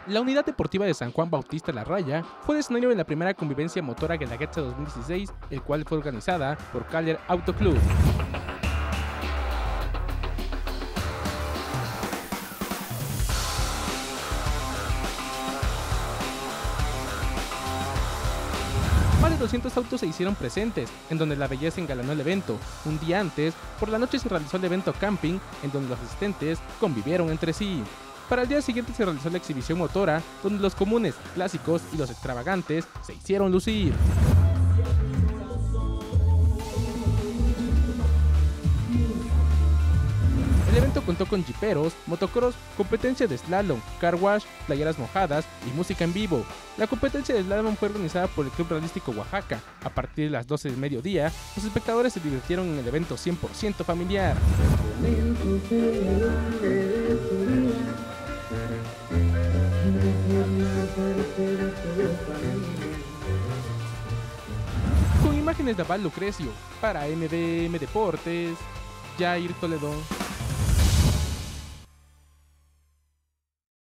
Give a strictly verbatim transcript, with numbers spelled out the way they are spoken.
La Unidad Deportiva de San Juan Bautista La Raya fue el escenario de la primera convivencia motora Guelaguetza dos mil dieciséis, el cual fue organizada por Caller Auto Club. Más de doscientos autos se hicieron presentes, en donde la belleza engalanó el evento. Un día antes, por la noche se realizó el evento camping, en donde los asistentes convivieron entre sí. Para el día siguiente se realizó la exhibición motora, donde los comunes, clásicos y los extravagantes se hicieron lucir. El evento contó con jiperos, motocross, competencia de slalom, car wash, playeras mojadas y música en vivo. La competencia de slalom fue organizada por el Club Ralístico Oaxaca. A partir de las doce del mediodía, los espectadores se divirtieron en el evento cien por ciento familiar. Con imágenes de Aval Lucrecio, para M D M Deportes, Jair Toledo.